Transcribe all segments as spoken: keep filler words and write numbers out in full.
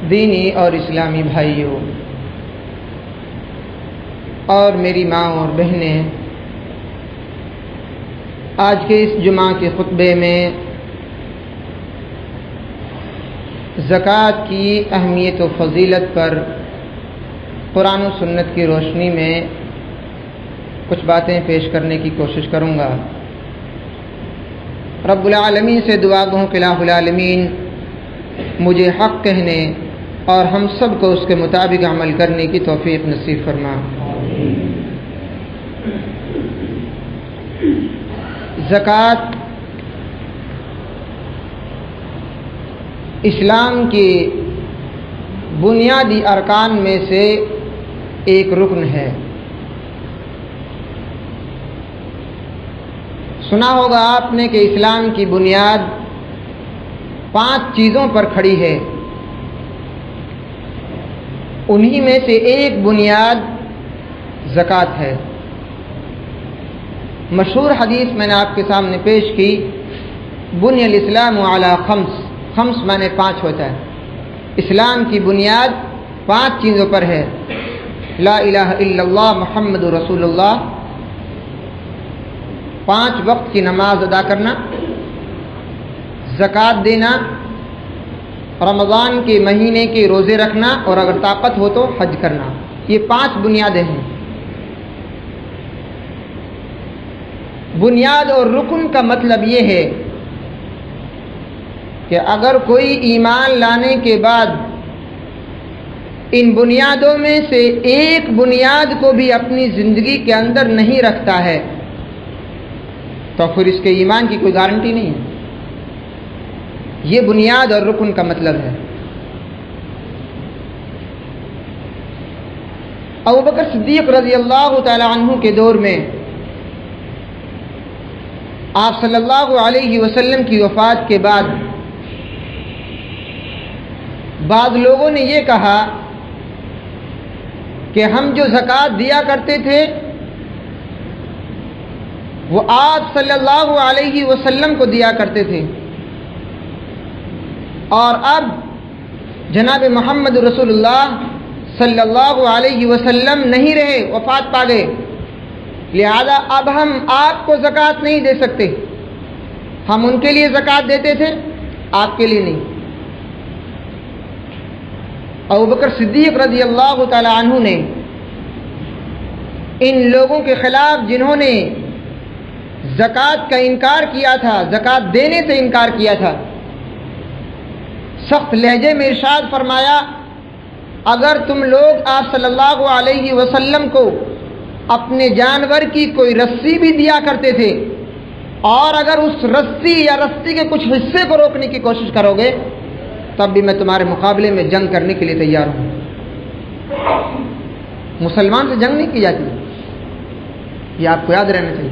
دینی اور اسلامی بھائیوں اور میری ماں اور بہنیں، آج کے اس جمعہ کے خطبے میں زکوٰۃ کی اہمیت و فضیلت پر قرآن و سنت کی روشنی میں کچھ باتیں پیش کرنے کی کوشش کروں گا۔ رب العالمین سے دعا گو کہ الہ العالمین مجھے حق کہنے اور ہم سب کو اس کے مطابق عمل کرنے کی توفیق نصیب فرما۔ زکوٰۃ اسلام کے بنیادی ارکان میں سے ایک رکن ہے۔ سنا ہوگا آپ نے کہ اسلام کی بنیاد پانچ چیزوں پر کھڑی ہے، انہی میں سے ایک بنیاد زکوٰۃ ہے۔ مشہور حدیث میں نے آپ کے سامنے پیش کی، بنی الاسلام علی خمس، خمس معنی پانچ ہوتا ہے۔ اسلام کی بنیاد پانچ چیزوں پر ہے، لا الہ الا اللہ محمد رسول اللہ، پانچ وقت کی نماز ادا کرنا، زکوٰۃ دینا، رمضان کے مہینے کے روزے رکھنا اور اگر طاقت ہو تو حج کرنا۔ یہ پانچ بنیادیں ہیں۔ بنیاد اور رکن کا مطلب یہ ہے کہ اگر کوئی ایمان لانے کے بعد ان بنیادوں میں سے ایک بنیاد کو بھی اپنی زندگی کے اندر نہیں رکھتا ہے تو پھر اس کے ایمان کی کوئی گارنٹی نہیں ہے۔ یہ بنیاد اور رکن کا مطلب ہے۔ ابوبکر صدیق رضی اللہ تعالی عنہ کے دور میں آپ صلی اللہ علیہ وسلم کی وفات کے بعد بعض لوگوں نے یہ کہا کہ ہم جو زکوٰۃ دیا کرتے تھے وہ آپ صلی اللہ علیہ وسلم کو دیا کرتے تھے، اور اب جناب محمد رسول اللہ صلی اللہ علیہ وسلم نہیں رہے، وفات پا گئے، لہذا اب ہم آپ کو زکوٰۃ نہیں دے سکتے۔ ہم ان کے لیے زکوٰۃ دیتے تھے، آپ کے لیے نہیں۔ ابوبکر صدیق رضی اللہ تعالی عنہ نے ان لوگوں کے خلاف جنہوں نے زکوٰۃ کا انکار کیا تھا، زکوٰۃ دینے سے انکار کیا تھا، سخت لہجے میں ارشاد فرمایا، اگر تم لوگ آپ صلی اللہ علیہ وسلم کو اپنے جانور کی کوئی رسی بھی دیا کرتے تھے اور اگر اس رسی یا رسی کے کچھ حصے کو روکنے کی کوشش کرو گے تب بھی میں تمہارے مقابلے میں جنگ کرنے کے لیے تیار ہوں۔ مسلمان سے جنگ نہیں کی جاتی، یہ آپ کو یاد رہنا چاہیے۔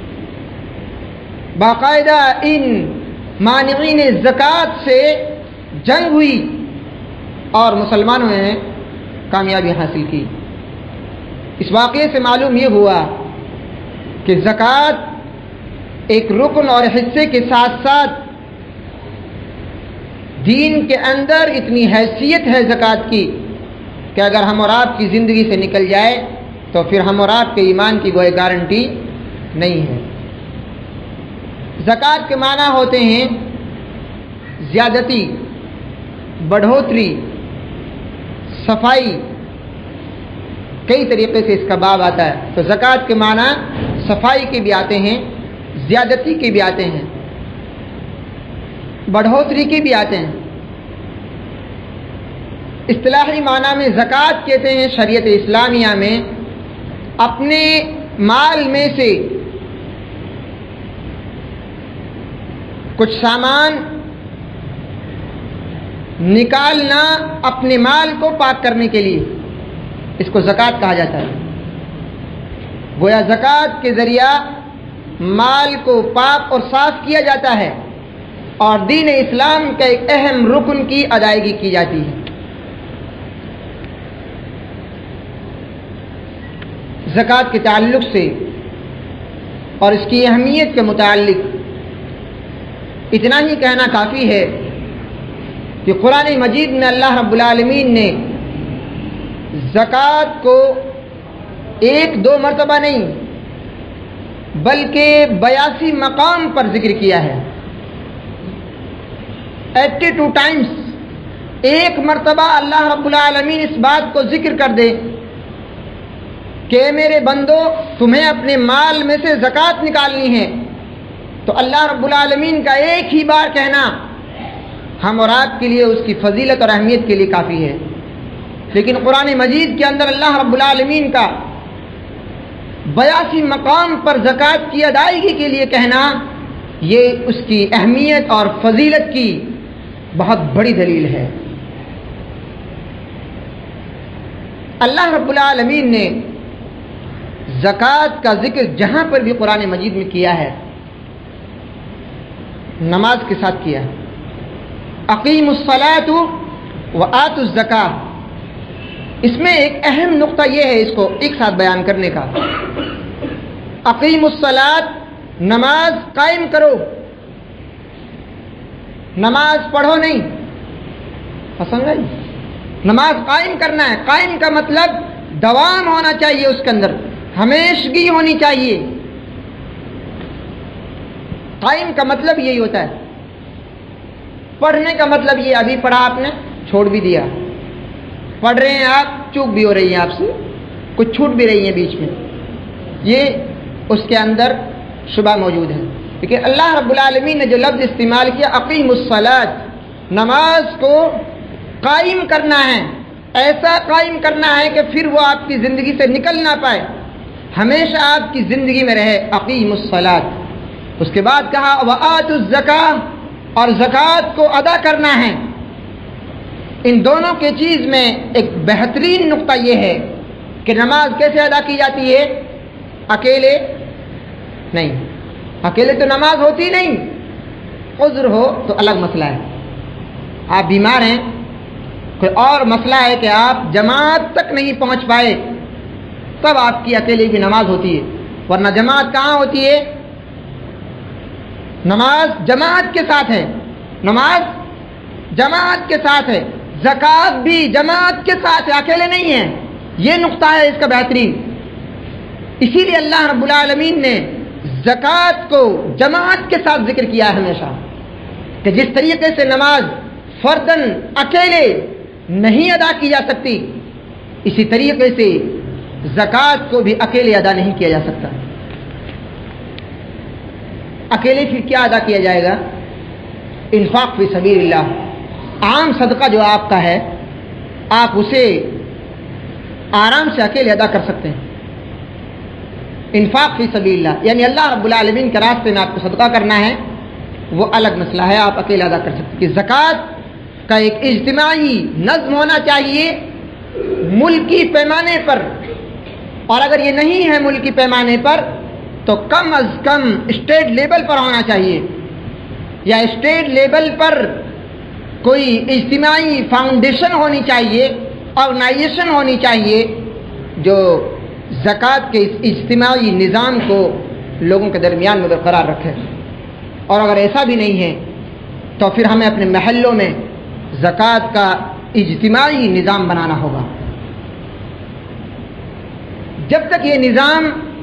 باقاعدہ ان مانعین زکوٰۃ سے جنگ ہوئی اور مسلمانوں نے کامیابی حاصل کی۔ اس واقعے سے معلوم یہ ہوا کہ زکوٰۃ ایک رکن اور حصے کے ساتھ ساتھ دین کے اندر اتنی حیثیت ہے زکوٰۃ کی کہ اگر ہم اور آپ کی زندگی سے نکل جائے تو پھر ہم اور آپ کے ایمان کی کوئی گارنٹی نہیں ہے۔ زکوٰۃ کے معنی ہوتے ہیں زیادتی، بڑھوتری، صفائی، کئی طریقے سے اس کا باب آتا ہے۔ تو زکوٰۃ کے معنی صفائی کے بھی آتے ہیں، زیادتی کے بھی آتے ہیں، بڑھوتری کے بھی آتے ہیں۔ اصطلاحی معنی میں زکوٰۃ کہتے ہیں شریعت اسلامیہ میں اپنے مال میں سے کچھ سامان نکالنا اپنے مال کو پاک کرنے کے لیے، اس کو زکوٰۃ کہا جاتا ہے۔ گویا زکوٰۃ کے ذریعہ مال کو پاک اور صاف کیا جاتا ہے اور دین اسلام کا ایک اہم رکن کی ادائیگی کی جاتی ہے۔ زکوٰۃ کے تعلق سے اور اس کی اہمیت کے متعلق اتنا ہی کہنا کافی ہے کہ قرآن مجید میں اللہ رب العالمین نے زکوٰۃ کو ایک دو مرتبہ نہیں بلکہ بیاسی مقام پر ذکر کیا ہے. Eighty two times. ایک مرتبہ اللہ رب العالمین اس بات کو ذکر کر دے کہ میرے بندو تمہیں اپنے مال میں سے زکوٰۃ نکالنی ہے، تو اللہ رب العالمین کا ایک ہی بار کہنا ہم اور آپ کے لیے اس کی فضیلت اور اہمیت کے لیے کافی ہے. لیکن قرآن مجید کے اندر اللہ رب العالمین کا بیاسی مقام پر زکوٰۃ کی ادائیگی کے لیے کہنا، یہ اس کی اہمیت اور فضیلت کی بہت بڑی دلیل ہے. اللہ رب العالمین نے زکوٰۃ کا ذکر جہاں پر بھی قرآن مجید میں کیا ہے نماز کے ساتھ کیا ہے. اقیموا الصلاۃ وآتوا الزکاۃ. اس میں ایک اہم نقطہ یہ ہے اس کو ایک ساتھ بیان کرنے کا. اقیموا الصلاۃ، نماز قائم کرو، نماز پڑھو نہیں. پسند ہے؟ نماز قائم کرنا ہے. قائم کا مطلب دوام ہونا چاہیے، اس کے اندر ہمیشگی ہونی چاہیے. قائم کا مطلب یہی ہوتا ہے. پڑھنے کا مطلب یہ ابھی پڑھا آپ نے چھوڑ بھی دیا، پڑھ رہے ہیں آپ، چوک بھی ہو رہی ہیں آپ سے، کچھ چھوٹ بھی رہی ہیں بیچ میں، یہ اس کے اندر شبہ موجود ہے. لیکن اللہ رب العالمین نے جو لفظ استعمال کیا اقیم الصلاۃ، نماز کو قائم کرنا ہے، ایسا قائم کرنا ہے کہ پھر وہ آپ کی زندگی سے نکل نہ پائے، ہمیشہ آپ کی زندگی میں رہے. اقیم الصلاۃ. اس کے بعد کہا وآتوا الزکاۃ، اور زکوٰۃ کو ادا کرنا ہے. ان دونوں کے چیز میں ایک بہترین نقطہ یہ ہے کہ نماز کیسے ادا کی جاتی ہے؟ اکیلے نہیں. اکیلے تو نماز ہوتی نہیں. عذر ہو تو الگ مسئلہ ہے، آپ بیمار ہیں، کوئی اور مسئلہ ہے کہ آپ جماعت تک نہیں پہنچ پائے، تب آپ کی اکیلے بھی نماز ہوتی ہے. ورنہ جماعت کہاں ہوتی ہے؟ نماز جماعت کے ساتھ ہے، نماز جماعت کے ساتھ ہے. زکوٰۃ بھی جماعت کے ساتھ ہے، اکیلے نہیں ہے. یہ نقطہ ہے اس کا بہترین. اسی لیے اللہ رب العالمین نے زکوٰۃ کو جماعت کے ساتھ ذکر کیا ہے ہمیشہ، کہ جس طریقے سے نماز فرداً اکیلے نہیں ادا کی جا سکتی، اسی طریقے سے زکوٰۃ کو بھی اکیلے ادا نہیں کیا جا سکتا. اکیلے پھر کیا ادا کیا جائے گا؟ انفاق فی سبیل اللہ. عام صدقہ جو آپ کا ہے آپ اسے آرام سے اکیلے ادا کر سکتے ہیں. انفاق فی سبیل اللہ یعنی اللہ رب العالمین کے راستے میں آپ کو صدقہ کرنا ہے، وہ الگ مسئلہ ہے، آپ اکیلے ادا کر سکتے ہیں. کہ زکوٰۃ کا ایک اجتماعی نظم ہونا چاہیے ملکی پیمانے پر، اور اگر یہ نہیں ہے ملکی پیمانے پر تو کم از کم اسٹیٹ لیول پر ہونا چاہیے، یا اسٹیٹ لیول پر کوئی اجتماعی فاؤنڈیشن ہونی چاہیے، آرگنائزیشن ہونی چاہیے جو زکوٰۃ کے اس اجتماعی نظام کو لوگوں کے درمیان میں برقرار رکھے. اور اگر ایسا بھی نہیں ہے تو پھر ہمیں اپنے محلوں میں زکوٰۃ کا اجتماعی نظام بنانا ہوگا. جب تک یہ نظام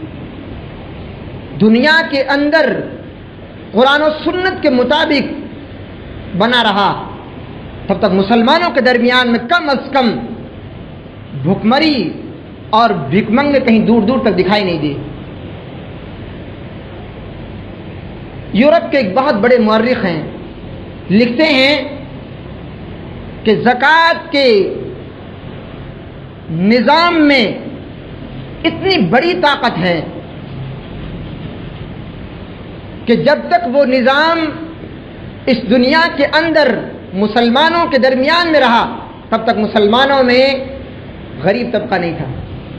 دنیا کے اندر قرآن و سنت کے مطابق بنا رہا تب تک مسلمانوں کے درمیان میں کم از کم بھوکمری اور بھیک منگے کہیں دور دور تک دکھائی نہیں دی. یورپ کے ایک بہت بڑے مورخ ہیں، لکھتے ہیں کہ زکوٰۃ کے نظام میں اتنی بڑی طاقت ہے کہ جب تک وہ نظام اس دنیا کے اندر مسلمانوں کے درمیان میں رہا تب تک مسلمانوں میں غریب طبقہ نہیں تھا،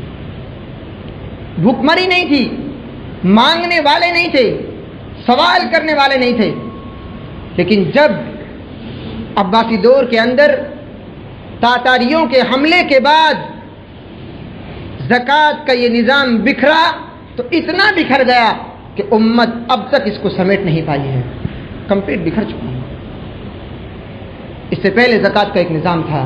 بھوکمری نہیں تھی، مانگنے والے نہیں تھے، سوال کرنے والے نہیں تھے. لیکن جب عباسی دور کے اندر تاتاریوں کے حملے کے بعد زکوٰۃ کا یہ نظام بکھرا تو اتنا بکھر گیا کہ امت اب تک اس کو سمیٹ نہیں پائی ہے، کمپلیٹ بکھر چکی ہے. اس سے پہلے زکوٰۃ کا ایک نظام تھا۔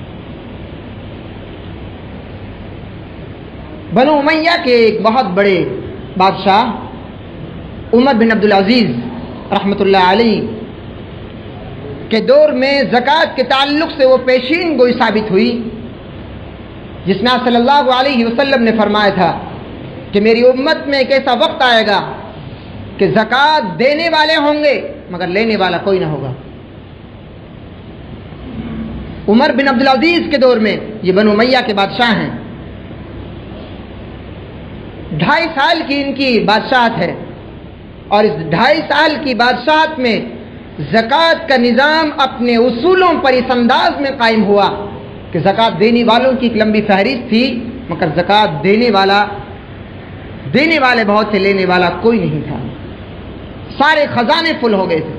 بنو امیہ کے ایک بہت بڑے بادشاہ عمر بن عبدالعزیز رحمۃ اللہ علیہ کے دور میں زکوٰۃ کے تعلق سے وہ پیشین گوئی ثابت ہوئی، جس میں آپ صلی اللہ علیہ وسلم نے فرمایا تھا کہ میری امت میں ایک ایسا وقت آئے گا کہ زکوٰۃ دینے والے ہوں گے مگر لینے والا کوئی نہ ہوگا۔ عمر بن عبدالعزیز کے دور میں، یہ بنو امیہ کے بادشاہ ہیں، ڈھائی سال کی ان کی بادشاہت ہے، اور اس ڈھائی سال کی بادشاہت میں زکوٰۃ کا نظام اپنے اصولوں پر اس انداز میں قائم ہوا کہ زکوٰۃ دینے والوں کی ایک لمبی فہرست تھی، مگر زکوٰۃ دینے والا دینے والے بہت سے، لینے والا کوئی نہیں تھا۔ سارے خزانے فل ہو گئے تھے۔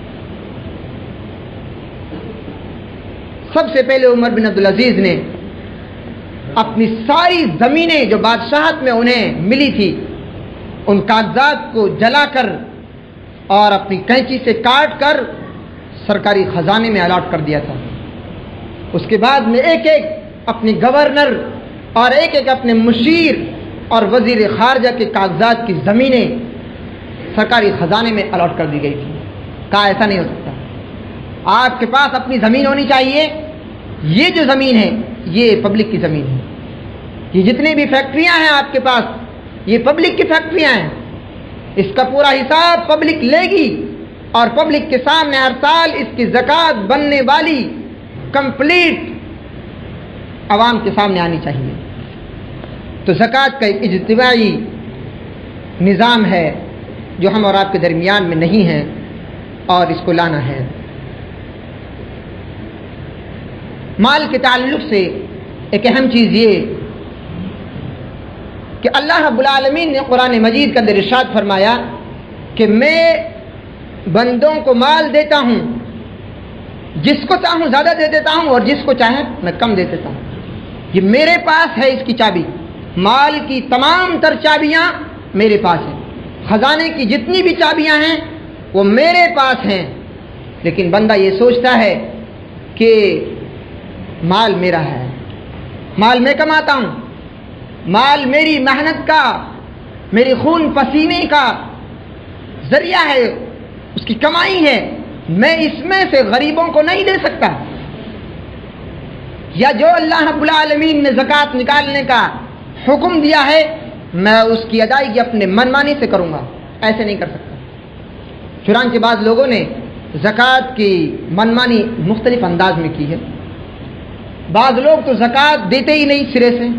سب سے پہلے عمر بن عبدالعزیز نے اپنی ساری زمینیں جو بادشاہت میں انہیں ملی تھی، ان کاغذات کو جلا کر اور اپنی کینچی سے کاٹ کر سرکاری خزانے میں الاٹ کر دیا تھا۔ اس کے بعد میں ایک ایک اپنی گورنر اور ایک ایک اپنے مشیر اور وزیر خارجہ کے کاغذات کی زمینیں سرکاری خزانے میں الاٹ کر دی گئی تھی۔ کہا ایسا نہیں ہو سکتا، آپ کے پاس اپنی زمین ہونی چاہیے، یہ جو زمین ہے یہ پبلک کی زمین ہے، یہ جتنی بھی فیکٹریاں ہیں آپ کے پاس یہ پبلک کی فیکٹریاں ہیں، اس کا پورا حساب پبلک لے گی، اور پبلک کے سامنے ہر سال اس کی زکوٰۃ بننے والی کمپلیٹ عوام کے سامنے آنی چاہیے۔ تو زکوٰۃ کا ایک اجتماعی نظام ہے جو ہم اور آپ کے درمیان میں نہیں ہے، اور اس کو لانا ہے۔ مال کے تعلق سے ایک اہم چیز یہ کہ اللہ رب العالمین نے قرآن مجید کا اندر ارشاد فرمایا کہ میں بندوں کو مال دیتا ہوں، جس کو چاہوں زیادہ دے دیتا ہوں اور جس کو چاہے میں کم دے دیتا ہوں۔ یہ میرے پاس ہے اس کی چابی، مال کی تمام تر چابیاں میرے پاس ہیں، خزانے کی جتنی بھی چابیاں ہیں وہ میرے پاس ہیں، لیکن بندہ یہ سوچتا ہے کہ مال میرا ہے، مال میں کماتا ہوں، مال میری محنت کا، میری خون پسینے کا ذریعہ ہے، اس کی کمائی ہے، میں اس میں سے غریبوں کو نہیں دے سکتا، یا جو اللہ رب العالمین نے زکوٰۃ نکالنے کا حکم دیا ہے میں اس کی ادائیگی اپنے من مانی سے کروں گا، ایسے نہیں کر سکتا۔ چنانچہ بعض لوگوں نے زکوٰۃ کی من مانی مختلف انداز میں کی ہے۔ بعض لوگ تو زکوٰۃ دیتے ہی نہیں سرے سے،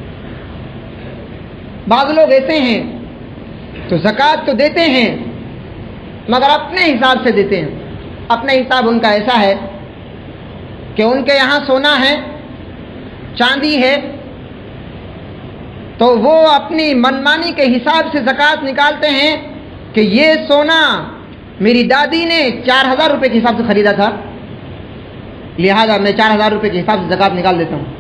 بعض لوگ ایسے ہیں تو زکوٰۃ تو دیتے ہیں مگر اپنے حساب سے دیتے ہیں۔ اپنا حساب ان کا ایسا ہے کہ ان کے یہاں سونا ہے، چاندی ہے، تو وہ اپنی منمانی کے حساب سے زکوٰۃ نکالتے ہیں کہ یہ سونا میری دادی نے چار ہزار روپے کے حساب سے خریدا تھا، لہذا میں چار ہزار روپے کے حساب سے زکوٰۃ نکال دیتا ہوں۔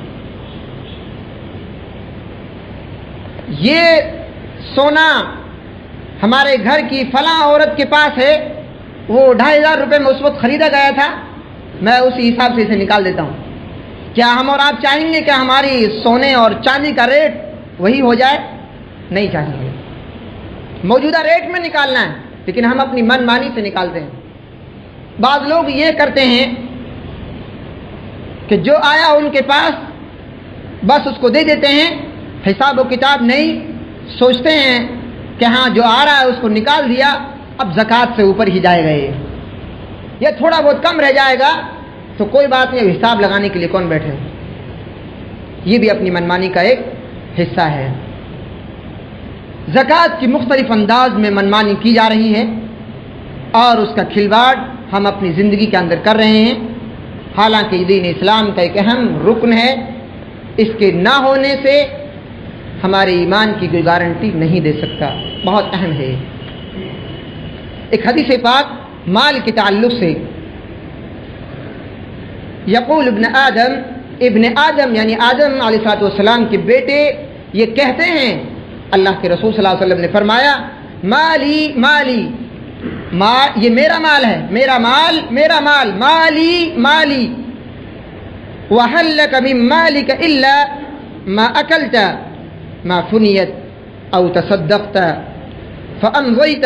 یہ سونا ہمارے گھر کی فلاں عورت کے پاس ہے، وہ ڈھائی ہزار روپے میں اس وقت خریدا گیا تھا، میں اسی حساب سے اسے نکال دیتا ہوں۔ کیا ہم اور آپ چاہیں گے کہ ہماری سونے اور چاندی کا ریٹ وہی ہو جائے؟ نہیں چاہیں گے، موجودہ ریٹ میں نکالنا ہے، لیکن ہم اپنی من مانی سے نکالتے ہیں۔ بعض لوگ یہ کرتے ہیں کہ جو آیا ان کے پاس بس اس کو دے دیتے ہیں، حساب و کتاب نہیں، سوچتے ہیں کہ ہاں جو آ رہا ہے اس کو نکال دیا، اب زکوٰۃ سے اوپر ہی جائے گا، یہ تھوڑا بہت کم رہ جائے گا تو کوئی بات نہیں، حساب لگانے کے لیے کون بیٹھے۔ یہ بھی اپنی منمانی کا ایک حصہ ہے۔ زکوٰۃ کی مختلف انداز میں منمانی کی جا رہی ہے اور اس کا کھلواڑ ہم اپنی زندگی کے اندر کر رہے ہیں، حالانکہ دین اسلام کا ایک اہم رکن ہے، اس کے نہ ہونے سے ہمارے ایمان کی کوئی گارنٹی نہیں دے سکتا، بہت اہم ہے۔ ایک حدیث پاک مال کے تعلق سے، یقول ابن آدم، ابن آدم یعنی آدم علیہ السلام کے بیٹے یہ کہتے ہیں، اللہ کے رسول صلی اللہ علیہ وسلم نے فرمایا مالی مالی، ما یہ میرا مال ہے، میرا مال میرا مال، مالی مالی، وَهَلْ لَكَ مِن مَالِكَ إِلَّا مَا أَكَلْتَ مَا فُنِيَتْ أَوْ تَصَدَّقْتَ فَأَمْضَيْتَ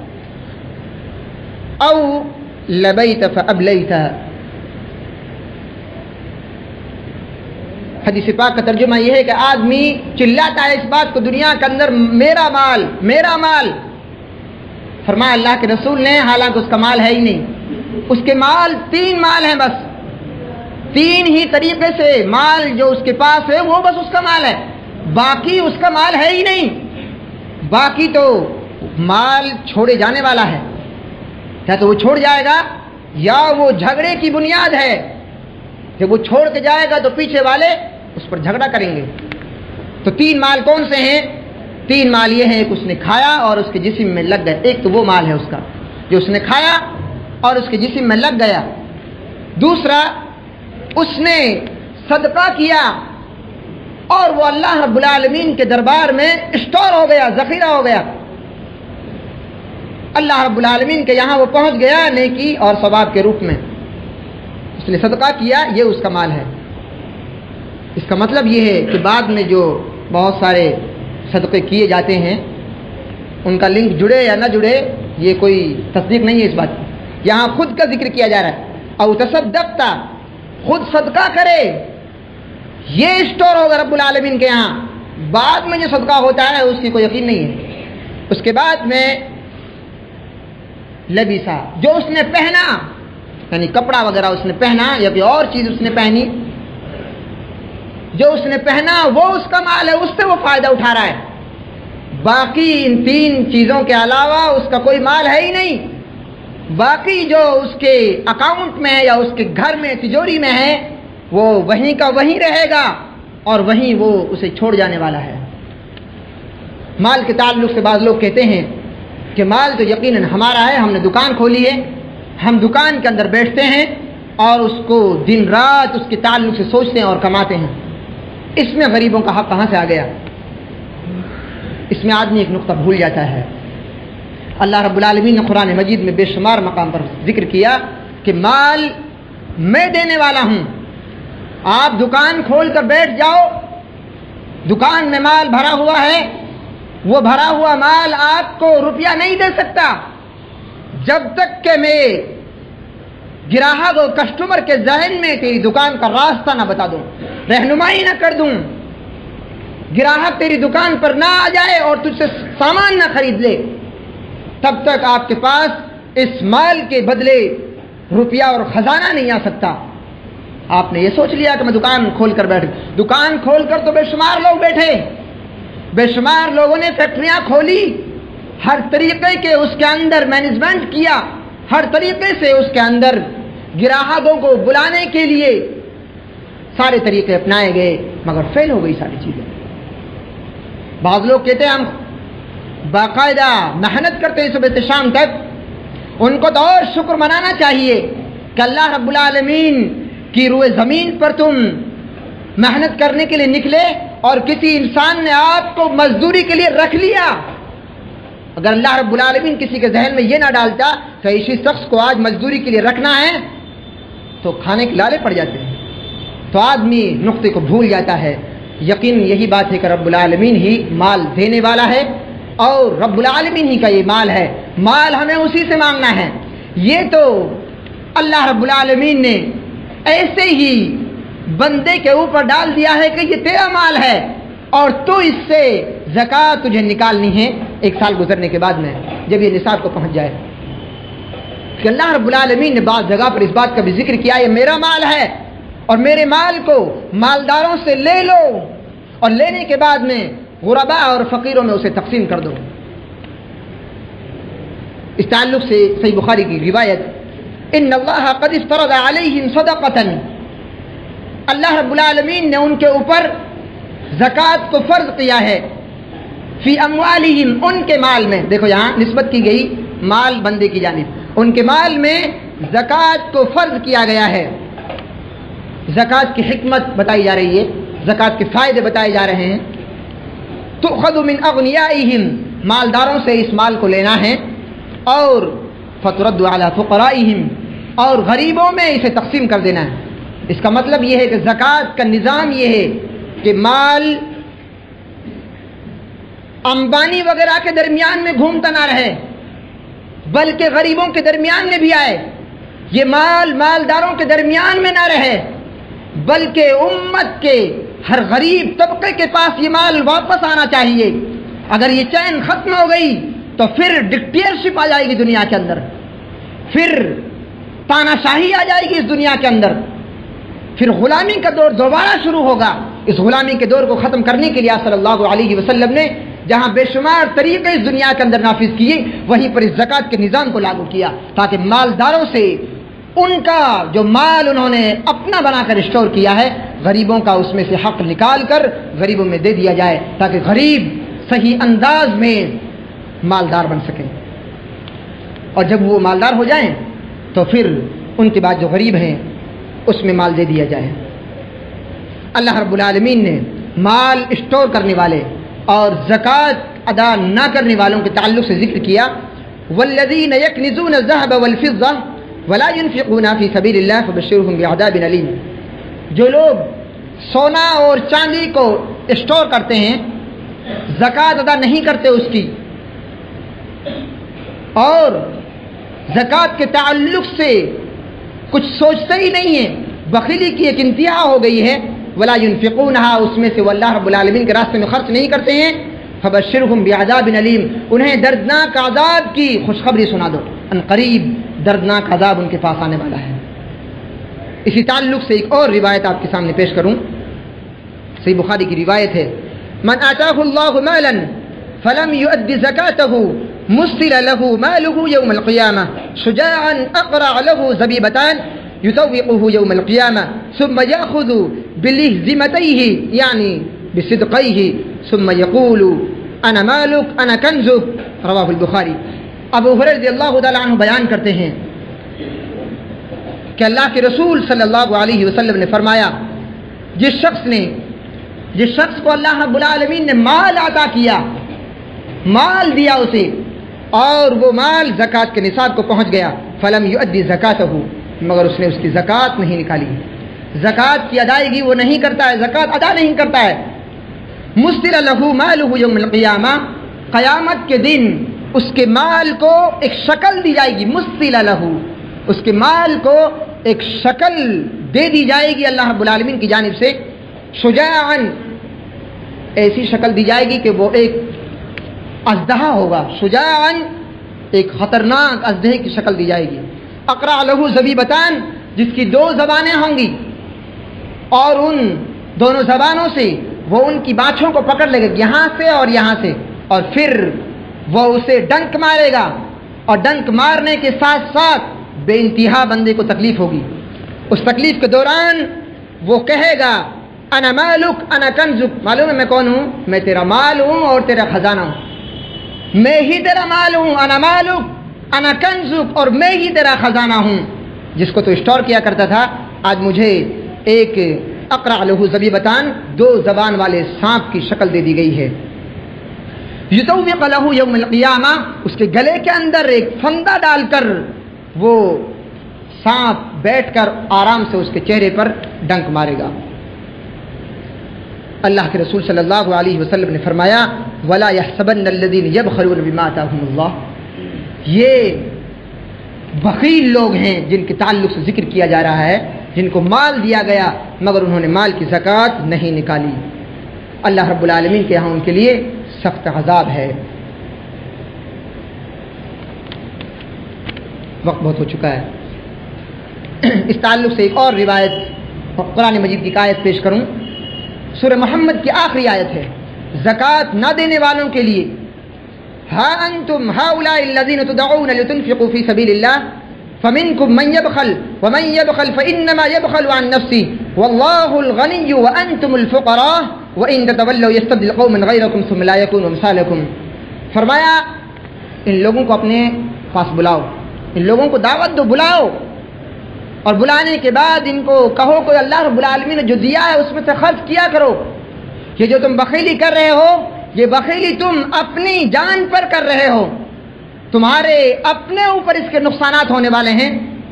أَوْ لَبَيْتَ فَأَبْلَيْتَ۔ حدیث پاک کا ترجمہ یہ ہے کہ آدمی چلاتا ہے اس بات کو دنیا کے اندر، میرا مال میرا مال۔ فرمایا اللہ کے رسول نے حالانکہ اس کا مال ہے ہی نہیں، اس کے مال تین مال ہیں، بس تین ہی طریقے سے مال جو اس کے پاس ہے وہ بس اس کا مال ہے، باقی اس کا مال ہے ہی نہیں۔ باقی تو مال چھوڑے جانے والا ہے، یا تو وہ چھوڑ جائے گا یا وہ جھگڑے کی بنیاد ہے، جب وہ چھوڑ کے جائے گا تو پیچھے والے اس پر جھگڑا کریں گے۔ تو تین مال کون سے ہیں؟ تین مال یہ ہیں، ایک اس نے کھایا اور اس کے جسم میں لگ گیا، ایک تو وہ مال ہے اس کا جو اس نے کھایا اور اس کے جسم میں لگ گیا، دوسرا اس نے صدقہ کیا اور وہ اللہ رب العالمین کے دربار میں اسٹور ہو گیا، ذخیرہ ہو گیا، اللہ رب العالمین کے یہاں وہ پہنچ گیا نیکی اور ثواب کے روپ میں، اس نے صدقہ کیا، یہ اس کا مال ہے۔ اس کا مطلب یہ ہے کہ بعد میں جو بہت سارے صدقے کیے جاتے ہیں ان کا لنک جڑے یا نہ جڑے یہ کوئی تصدیق نہیں ہے اس بات کی، یہاں خود کا ذکر کیا جا رہا ہے، او تصدقتا، خود صدقہ کرے، یہ اسٹور ہوگا رب العالمین کے یہاں، بعد میں جو صدقہ ہوتا ہے اس کی کوئی یقین نہیں ہے۔ اس کے بعد میں لبیسا، جو اس نے پہنا، یعنی کپڑا وغیرہ اس نے پہنا یا کوئی اور چیز اس نے پہنی، جو اس نے پہنا وہ اس کا مال ہے، اس سے وہ فائدہ اٹھا رہا ہے، باقی ان تین چیزوں کے علاوہ اس کا کوئی مال ہے ہی نہیں، باقی جو اس کے اکاؤنٹ میں ہے یا اس کے گھر میں تجوری میں ہے وہ وہیں کا وہیں رہے گا اور وہیں وہ اسے چھوڑ جانے والا ہے۔ مال کے تعلق سے بعض لوگ کہتے ہیں کہ مال تو یقیناً ہمارا ہے، ہم نے دکان کھولی ہے، ہم دکان کے اندر بیٹھتے ہیں اور اس کو دن رات اس کے تعلق سے سوچتے ہیں اور کماتے ہیں، اس میں غریبوں کا حق کہاں سے آ گیا؟ اس میں آدمی ایک نقطہ بھول جاتا ہے۔ اللہ رب العالمین نے قرآن مجید میں بے شمار مقام پر ذکر کیا کہ مال میں دینے والا ہوں، آپ دکان کھول کر بیٹھ جاؤ، دکان میں مال بھرا ہوا ہے، وہ بھرا ہوا مال آپ کو روپیہ نہیں دے سکتا جب تک کہ میں گراہک اور کسٹمر کے ذہن میں تیری دکان کا راستہ نہ بتا دوں، رہنمائی نہ کر دوں، گراہک تیری دکان پر نہ آ جائے اور تجھ سے سامان نہ خرید لے، تب تک آپ کے پاس اس مال کے بدلے روپیہ اور خزانہ نہیں آ سکتا۔ آپ نے یہ سوچ لیا کہ میں دکان کھول کر بیٹھ، دکان کھول کر تو بے شمار لوگ بیٹھے، بے شمار لوگوں نے فیکٹریاں کھولی، ہر طریقے کے اس کے اندر مینجمنٹ کیا، ہر طریقے سے اس کے اندر گراہکوں کو بلانے کے لیے سارے طریقے اپنائے گئے، مگر فیل ہو گئی ساری چیزیں۔ بعض لوگ کہتے ہیں ہم باقاعدہ محنت کرتے ہیں صبح سے شام تک، ان کو تو اور شکر منانا چاہیے کہ اللہ رب العالمین کی روئے زمین پر تم محنت کرنے کے لیے نکلے اور کسی انسان نے آپ کو مزدوری کے لیے رکھ لیا۔ اگر اللہ رب العالمین کسی کے ذہن میں یہ نہ ڈالتا کہ اسی شخص کو آج مزدوری کے لیے رکھنا ہے تو کھانے کے لالے پڑ جاتے ہیں، تو آدمی نقطے کو بھول جاتا ہے۔ یقین یہی بات ہے کہ رب العالمین ہی مال دینے والا ہے اور رب العالمین ہی کا یہ مال ہے، مال ہمیں اسی سے مانگنا ہے۔ یہ تو اللہ رب العالمین نے ایسے ہی بندے کے اوپر ڈال دیا ہے کہ یہ تیرا مال ہے اور تو اس سے زکوٰۃ تجھے نکالنی ہے ایک سال گزرنے کے بعد میں، جب یہ نصاب کو پہنچ جائے۔ کہ اللہ رب العالمین نے بعض جگہ پر اس بات کا بھی ذکر کیا، یہ میرا مال ہے اور میرے مال کو مالداروں سے لے لو اور لینے کے بعد میں غرباء اور فقیروں میں اسے تقسیم کر دو۔ اس تعلق سے صحیح بخاری کی روایت، ان اللہ قد افترض علیہم صدقۃ، اللہ رب العالمین نے ان کے اوپر زکوٰۃ کو فرض کیا ہے، فی اموالہم، ان کے مال میں، دیکھو یہاں نسبت کی گئی مال بندے کی جانب، ان کے مال میں زکوٰۃ کو فرض کیا گیا ہے۔ زکوٰۃ کی حکمت بتائی جا رہی ہے، زکوٰۃ کے فائدے بتائے جا رہے ہیں۔ تؤخذ من اغنیائہم، مالداروں سے اس مال کو لینا ہے، اور فترد علی فقرائہم، اور غریبوں میں اسے تقسیم کر دینا ہے۔ اس کا مطلب یہ ہے کہ زکوٰۃ کا نظام یہ ہے کہ مال امبانی وغیرہ کے درمیان میں گھومتا نہ رہے، بلکہ غریبوں کے درمیان میں بھی آئے۔ یہ مال مالداروں کے درمیان میں نہ رہے، بلکہ امت کے ہر غریب طبقے کے پاس یہ مال واپس آنا چاہیے۔ اگر یہ چین ختم ہو گئی تو پھر ڈکٹیٹرشپ آ جائے گی دنیا کے اندر، پھر تاناشاہی آ جائے گی اس دنیا کے اندر، پھر غلامی کا دور دوبارہ شروع ہوگا۔ اس غلامی کے دور کو ختم کرنے کے لیے صلی اللہ علیہ وسلم نے جہاں بے شمار طریقے اس دنیا کے اندر نافذ کیے، وہیں پر اس زکوٰۃ کے نظام کو لاگو کیا، تاکہ مالداروں سے ان کا جو مال انہوں نے اپنا بنا کر اسٹور کیا ہے، غریبوں کا اس میں سے حق نکال کر غریبوں میں دے دیا جائے، تاکہ غریب صحیح انداز میں مالدار بن سکیں۔ اور جب وہ مالدار ہو جائیں تو پھر ان کے بعد جو غریب ہیں اس میں مال دے دیا جائے۔ اللہ رب العالمین نے مال اسٹور کرنے والے اور زکوٰۃ ادا نہ کرنے والوں کے تعلق سے ذکر کیا، والذین یکنزون الذهب والفضة ولا ينفقون فی سبیل اللہ فبشرهم بعذاب علیم۔ جو لوگ سونا اور چاندی کو اسٹور کرتے ہیں، زکوٰۃ ادا نہیں کرتے اس کی، اور زکوٰۃ کے تعلق سے کچھ سوچتے ہی نہیں ہیں، بخیلی کی ایک انتہا ہو گئی ہے، ولا ينفقونها، اس میں سے وہ اللہ رب العالمین کے راستے میں خرچ نہیں کرتے ہیں، فبشرهم بعذاب علیم، انہیں دردناک عذاب کی خوشخبری سنا دو، ان قریب دردناک عذاب ان کے پاس آنے والا ہے۔ اسی تعلق سے ایک اور روایت آپ کے سامنے پیش کروں، صحیح بخاری کی روایت ہے، من آتاه الله مالا فلم يؤد زكاته مثل له ماله يوم القيامة شجاعا أقرع له زبيبتان يطوقه يوم القيامة ثم يأخذ بلهزمتيه يعني بصدقيه ثم يقول أنا مالك أنا كنزك، رواه البخاري۔ ابو ہریرہ رضی اللہ تعالیٰ عنہ بیان کرتے ہیں کہ اللہ کے رسول صلی اللہ علیہ وسلم نے فرمایا، جس شخص نے جس شخص کو اللہ رب العالمین نے مال عطا کیا، مال دیا اسے، اور وہ مال زکوٰۃ کے نصاب کو پہنچ گیا، فلم یؤدی زکاتہ، مگر اس نے اس کی زکوٰۃ نہیں نکالی، زکوٰۃ کی ادائیگی وہ نہیں کرتا ہے، زکوٰۃ ادا نہیں کرتا ہے، مستر لہ مالہ یوم القیامہ، قیامت کے دن اس کے مال کو ایک شکل دی جائے گی، مستر لہ، اس کے مال کو ایک شکل دے دی جائے گی اللہ رب العالمین کی جانب سے، شجاعاً، ایسی شکل دی جائے گی کہ وہ ایک اژدہا ہوگا، شجاعاً، ایک خطرناک اژدہے کی شکل دی جائے گی، اقرع لہ زبیبتان، جس کی دو زبانیں ہوں گی، اور ان دونوں زبانوں سے وہ ان کی باچھوں کو پکڑ لے گا، یہاں سے اور یہاں سے، اور پھر وہ اسے ڈنک مارے گا، اور ڈنک مارنے کے ساتھ ساتھ بے انتہا بندے کو تکلیف ہوگی۔ اس تکلیف کے دوران وہ کہے گا انا مالک انا کنزک، معلوم ہے میں کون ہوں؟ میں تیرا مال ہوں اور تیرا خزانہ ہوں، میں ہی تیرا مال ہوں، انا مالک انا کنزک، اور میں ہی تیرا خزانہ ہوں، جس کو تو اسٹور کیا کرتا تھا، آج مجھے ایک اقرع لہ زبیبتان، دو زبان والے سانپ کی شکل دے دی گئی ہے، یطوق لہ یوم القیامہ، اس کے گلے کے اندر ایک پھندا ڈال کر وہ سانپ بیٹھ کر آرام سے اس کے چہرے پر ڈنک مارے گا۔ اللہ کے رسول صلی اللہ علیہ وسلم نے فرمایا وَلَا يَحْسَبَنَّ الَّذِينَ يَبْخَلُونَ بِمَا آتَاهُمُ اللَّهُ، یہ بخیل لوگ ہیں جن کے تعلق سے ذکر کیا جا رہا ہے، جن کو مال دیا گیا مگر انہوں نے مال کی زکوٰۃ نہیں نکالی، اللہ رب العالمین کے یہاں ان کے لیے سخت عذاب ہے۔ وقت بہت ہو چکا ہے، اس تعلق سے ایک اور روایت قرآن مجید کی آیت پیش کروں، سورہ محمد کی آخری آیت ہے، زکوٰۃ نہ دینے والوں کے لیے، ہا انتم ہؤلاء الذین تدعون لتنفقوا فی سبیل اللہ فمنکم من یبخل ومن یبخل فانما یبخل عن نفسه واللہ الغنی وانتم الفقراء وان تتولوا یستبدل قوما غیرکم ثم لا یکونوا امثالکم۔ فرمایا ان لوگوں کو اپنے پاس بلاؤ، ان لوگوں کو دعوت دو، بلاؤ، اور بلانے کے بعد ان کو کہو کہ اللہ رب العالمین نے جو دیا ہے اس میں سے خرچ کیا کرو، یہ جو تم بخیلی کر رہے ہو یہ بخیلی تم اپنی جان پر کر رہے ہو، تمہارے اپنے اوپر اس کے نقصانات ہونے والے ہیں.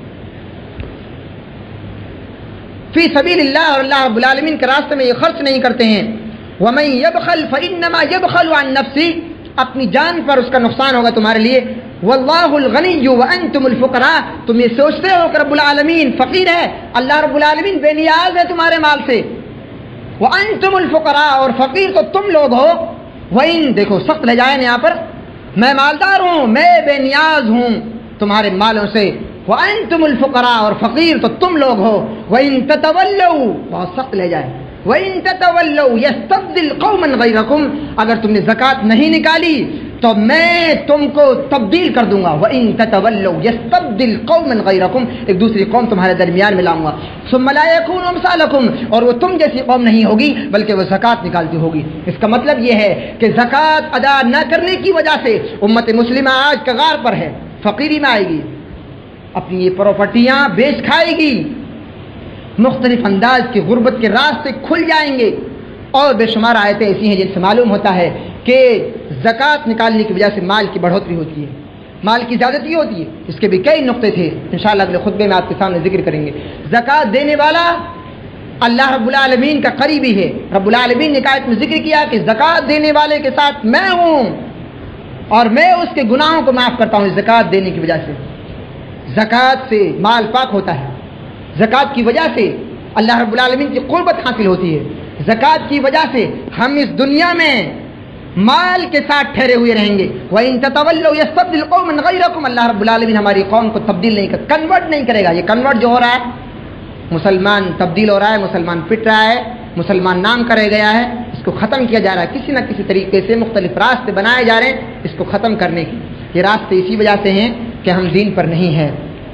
فی سبیل اللہ، اور اللہ رب العالمین کے راستے میں یہ خرچ نہیں کرتے ہیں. وَمَن يَبْخَلْ فَإِنَّمَا يَبْخَلُ عَن نَفْسِهِ، اپنی جان پر اس کا نقصان ہوگا تمہارے لیے. وَاللَّهُ الْغَنِيُّ وَأَنْتُمُ الْفُقَرَاءُ، تم یہ سوچتے ہو کہ رب العالمین فقیر ہے، اللہ رب العالمین بے نیاز ہے تمہارے مال سے. وَأَنْتُمُ الْفُقَرَاءُ، اور فقیر تو تم لوگ ہو. وَإِن، دیکھو سخت لے جائیں یہاں پر، میں مالدار ہوں، میں بے نیاز ہوں تمہارے مالوں سے. وَأَنْتُمُ الْفُقَرَاءُ، اور فقیر تو تم لوگ ہو. وَإِن تَتَوَلَّوْا، بہت سخت لے جائے. وَإِن تَتَوَلَّوْا يَسْتَبْدِلْ قَوْمًا غَيْرَكُمْ، اگر تم نے زکوٰۃ نہیں نکالی تو میں تم کو تبدیل کر دوں گا. وَإِن تَتَوَلَّوْا يَسْتَبْدِلْ قَوْمًا غَيْرَكُمْ، ایک دوسری قوم تمہارے درمیان میں لاؤں گا. ثُمَّ لَا يَكُونُوا أَمْثَالَكُمْ، اور وہ تم جیسی قوم نہیں ہوگی بلکہ وہ زکوٰۃ نکالتی ہوگی. اس کا مطلب یہ ہے کہ زکوٰۃ ادا نہ کرنے کی وجہ سے امت مسلمہ آج کگار پر ہے، فقیری میں آئے گی، اپنی یہ پراپرٹیاں بیچ کھائے گی، مختلف انداز کی غربت کے راستے کھل جائیں گے. اور بے شمار آیتیں ایسی ہیں جن سے معلوم ہوتا ہے کہ زکوٰۃ نکالنے کی وجہ سے مال کی بڑھوتری ہوتی ہے، مال کی زیادتی ہوتی ہے. اس کے بھی کئی نقطے تھے، انشاءاللہ اگلے خطبے میں آپ کے سامنے ذکر کریں گے. زکوٰۃ دینے والا اللہ رب العالمین کا قریبی ہے. رب العالمین نے آیت میں ذکر کیا کہ زکوٰۃ دینے والے کے ساتھ میں ہوں اور میں اس کے گناہوں کو معاف کرتا ہوں. زکوٰۃ دینے کی وجہ سے، زکوٰۃ سے مال پاک ہوتا ہے، زکوٰۃ کی وجہ سے اللہ رب العالمین کی قربت حاصل ہوتی ہے، زکوٰۃ کی وجہ سے ہم اس دنیا میں مال کے ساتھ ٹھہرے ہوئے رہیں گے. وَإِن تَتَوَلَّوْا يَسْتَبْدِلْ قَوْمًا غَيْرَكُمْ، اللہ رب العالمین ہماری قوم کو تبدیل نہیں کرے، کنورٹ نہیں کرے گا. یہ کنورٹ جو ہو رہا ہے، مسلمان تبدیل ہو رہا ہے، مسلمان پٹ رہا ہے، مسلمان نام کرے گیا ہے، اس کو ختم کیا جا رہا ہے. کسی نہ کسی طریقے سے مختلف راستے بنائے جا رہے ہیں اس کو ختم کرنے کی. یہ راستے اسی وجہ سے ہیں کہ ہم دین پر نہیں ہیں.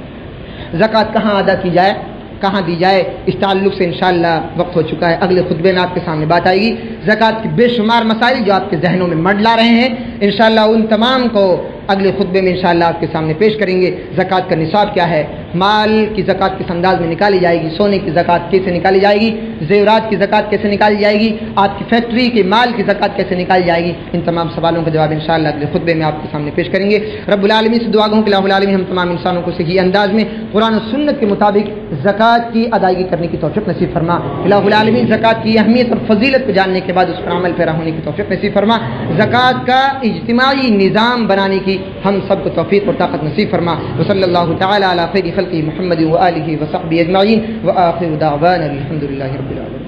زکوٰۃ کہاں ادا کی جائے، کہاں دی جائے، اس تعلق سے انشاءاللہ وقت ہو چکا ہے. اگلے خطبے میں آپ کے سامنے بات آئے گی. زکوٰۃ کی بے شمار مسائل جو آپ کے ذہنوں میں منڈلا رہے ہیں، انشاءاللہ ان تمام کو اگلے خطبے میں انشاءاللہ آپ کے سامنے پیش کریں گے. زکوٰۃ کا نصاب کیا ہے، مال کی زکوٰۃ کس انداز میں نکالی جائے گی، سونے کی زکوٰۃ کیسے نکالی جائے گی، زیورات کی زکوٰۃ کیسے نکالی جائے گی، آپ کی فیکٹری کے مال کی زکوٰۃ کیسے نکالی جائے گی، ان تمام سوالوں کا جواب انشاءاللہ اگلے خطبے میں آپ کے سامنے پیش کریں گے. رب العالمین سے دعا گوں کہ الہ العالمین ہم تمام انسانوں کو صحیح انداز میں قرآن و سنت کے مطابق زکوٰۃ کی ادائیگی کرنے کی توفیق نصیب فرما. الہ العالمین زکوٰۃ کی اہمیت اور فضیلت کو جاننے کے بعد اس پر عمل پیرا ہونے کی توفیق نصیب فرما. زکوٰۃ کا اجتماعی نظام بنانے کی ہم سب کو توفیق اور طاقت نصیب فرما. وصلی اللہ تعالی علی خیر خلقہ محمد وآلہ وصحبہ اجمعین وآخر دعوانا الحمد للہ رب العالمین.